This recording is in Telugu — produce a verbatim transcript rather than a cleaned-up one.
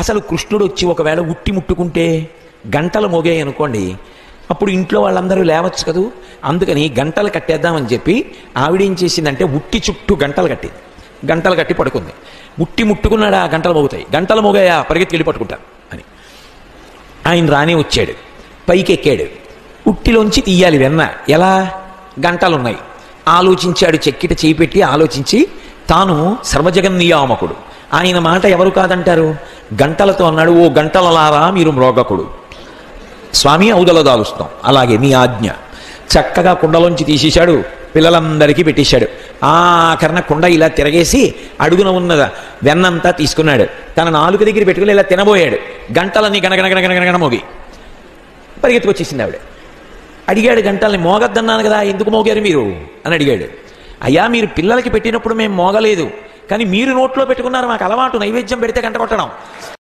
అసలు కృష్ణుడు వచ్చి ఒకవేళ ఉట్టి ముట్టుకుంటే గంటలు మోగాయి అనుకోండి, అప్పుడు ఇంట్లో వాళ్ళందరూ లేవచ్చు కదూ. అందుకని గంటలు కట్టేద్దామని చెప్పి ఆవిడ ఏం చేసిందంటే ఉట్టి చుట్టూ గంటలు కట్టింది. గంటలు కట్టి పడుకుంది. ఉట్టి ముట్టుకున్నాడా గంటలు మోగుతాయి, గంటలు మోగాయా పరిగెత్తి వెళ్ళి పట్టుకుంటారు అని. ఆయన రానే వచ్చాడు, పైకి ఎక్కాడు. ఉట్టిలోంచి తీయాలి వెన్న, ఎలా? గంటలున్నాయి. ఆలోచించాడు, చెక్కిట చేయి పెట్టి ఆలోచించి, తాను సర్వజగన్నియామకుడు, ఆయన మాట ఎవరు కాదంటారు? గంటలతో అన్నాడు, ఓ గంటలలారా మీరు మ్రోగకుడు, స్వామి ఔదల దాలుస్తాం, అలాగే మీ ఆజ్ఞ. చక్కగా కుండలోంచి తీసేశాడు, పిల్లలందరికీ పెట్టేశాడు. ఆఖరణ కుండ ఇలా తిరగేసి అడుగున ఉన్న వెన్నంతా తీసుకున్నాడు, తన నాలుగు దగ్గర పెట్టుకుని ఇలా తినబోయాడు. గంటలన్నీ గణగణగణగణగణ మోగి పరిగెత్తుకొచ్చేసింది ఆవిడ. అడిగాడు, గంటల్ని మోగద్దన్నాను కదా, ఎందుకు మోగారు మీరు అని అడిగాడు. అయ్యా, మీరు పిల్లలకి పెట్టినప్పుడు మేము మోగలేదు, కానీ మీరు నోట్లో పెట్టుకున్నారు, మాకు అలవాటు నైవేద్యం పెడితే గంట కొట్టడం.